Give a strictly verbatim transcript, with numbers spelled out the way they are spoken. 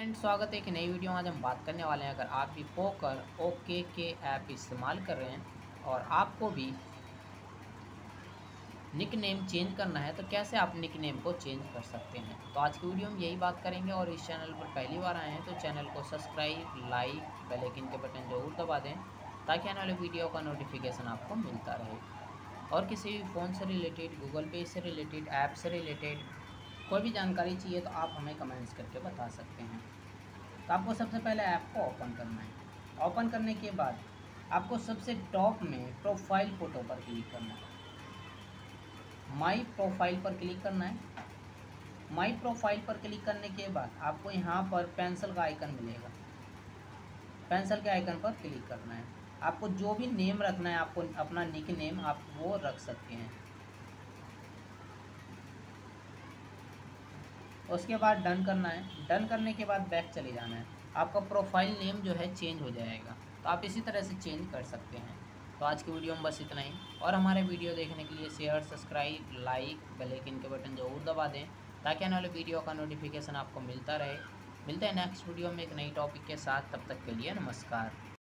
Friend, स्वागत है एक नई वीडियो में। आज हम बात करने वाले हैं, अगर आप भी पोकर ओके के ऐप इस्तेमाल कर रहे हैं और आपको भी निक नेम चेंज करना है तो कैसे आप निक नेम को चेंज कर सकते हैं। तो आज की वीडियो में यही बात करेंगे। और इस चैनल पर पहली बार आए हैं तो चैनल को सब्सक्राइब, लाइक, बेल आइकन के बटन जरूर दबा दें ताकि आने वाले वीडियो का नोटिफिकेशन आपको मिलता रहे। और किसी भी फ़ोन से रिलेटेड, गूगल पे से रिलेटेड, ऐप से रिलेटेड कोई भी जानकारी चाहिए तो आप हमें कमेंट्स करके बता सकते हैं। तो आपको सबसे पहले ऐप को ओपन करना है। ओपन करने के बाद आपको सबसे टॉप में प्रोफाइल फ़ोटो पर क्लिक करना है। माई प्रोफाइल पर क्लिक करना है। माई प्रोफाइल पर क्लिक करने के बाद आपको यहाँ पर पेंसिल का आइकन मिलेगा। पेंसिल के आइकन पर क्लिक करना है। आपको जो भी नेम रखना है, आपको अपना निक नेम आप वो रख सकते हैं। उसके बाद डन करना है। डन करने के बाद बैक चले जाना है। आपका प्रोफाइल नेम जो है चेंज हो जाएगा। तो आप इसी तरह से चेंज कर सकते हैं। तो आज की वीडियो में बस इतना ही। और हमारे वीडियो देखने के लिए share, subscribe, like, bell icon के बटन जरूर दबा दें ताकि आने वाले वीडियो का नोटिफिकेशन आपको मिलता रहे। मिलते हैं नेक्स्ट वीडियो में एक नई टॉपिक के साथ। तब तक के लिए नमस्कार।